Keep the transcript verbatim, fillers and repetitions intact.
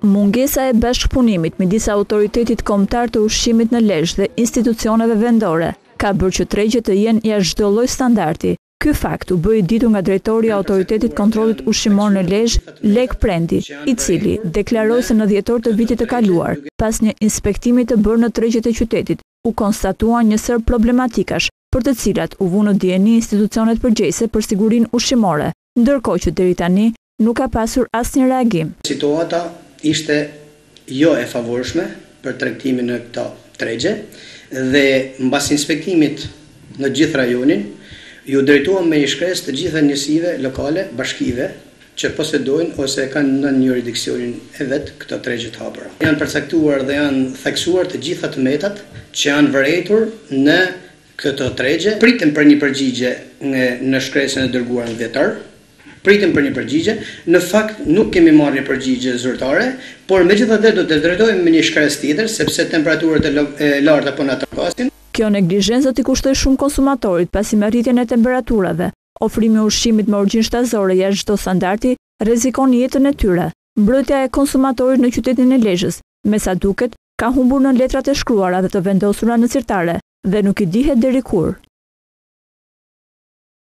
Mungesa e bashkëpunimit midis autoritetit kombëtar të ushqimit në Lezhë dhe institucioneve vendore ka bërë që tregjet të jenë jashtë çdo lloj standardi. Ky fakt u bë i ditur nga drejtori i Autoritetit Kontrollit Ushqimor në Lezhë, Lek Prendi, i cili deklaroi se në dhjetor të vitit të kaluar, pas një inspektimi të bërë në tregjet e qytetit, u konstatuan një sër problematikash, për të cilat u vënë në dijeni institucionet përgjegjëse për sigurinë ushqimore, ndërkohë që deri tani nuk ka pasur asnjë reagim. Situata ishte jo e favorshme për tregtimin në këto tregje dhe mbas inspektimit në gjithë rajonin ju drejtuam me një shkresë të gjitha njësive lokale, bashkive, që posedojnë ose kanë në një jurisdiksionin e vetë këto tregje të hapura. Janë përcaktuar dhe janë theksuar të gjitha të metat që janë vërejtur në këto tregje. Pritem për një përgjigje në shkresën e dërguar në dhjetor. Pritem për një përgjigje. Në fakt nuk kemi marrë një përgjigje zyrtare, por megjithatë do të drejtohemi me një shkresë tjetër sepse temperaturat e larta po na trokasin. Kjo neglizhencë do t'i kushtoj shumë konsumatorit pasi me rritjen e temperaturave, ofrimi i ushqimit me origjinë shtazore jashtë çdo standardi rrezikon jetën e tyre. Mbrojtja e konsumatorit në qytetin e Lezhës, me sa duket, ka humbur në letrat e shkruara dhe të vendosura në zyrtare dhe nuk i dihet deri kur.